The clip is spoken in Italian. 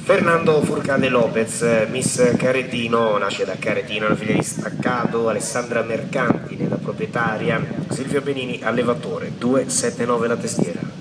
Fernando Furcade Lopez, Miss Caretino, nasce da Caretino, una figlia di Staccato, Alessandra Mercanti, nella proprietaria, Silvio Benini, allevatore, 279 la testiera.